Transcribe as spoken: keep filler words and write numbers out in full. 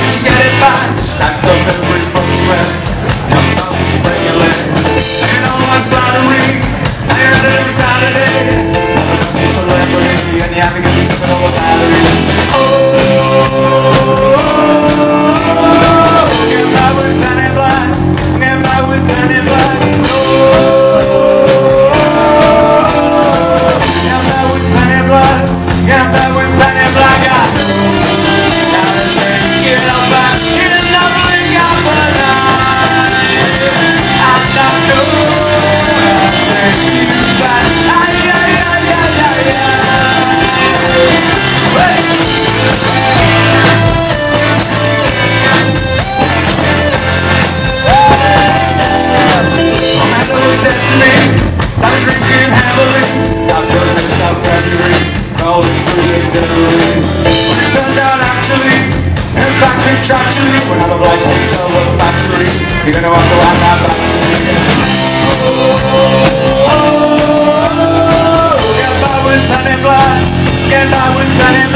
did you get it back? Stacked up every booklet, jumped off to break your leg. Singing all like flattery, now you're at it every Saturday. Never been a celebrity, and you have to get you took it all the battery. Oh, get by with Penny Black, get by with Penny Black. Oh, get by with Penny Black, get by with Penny Black. Now they say, get up back, get up, blink up the night. I'm not good, I say you back. Ay, ay, ay, ay, ay, ay. Hey. Amanda was dead to me, started drinking heavily, got drunk and stopped February, rolling through the delivery. But it turns out actually, in fact contractually, we're not obliged to sell the factory, you're gonna have to add that back to me. Oh, oh, oh, get by with Penny Black, get by with Penny Black.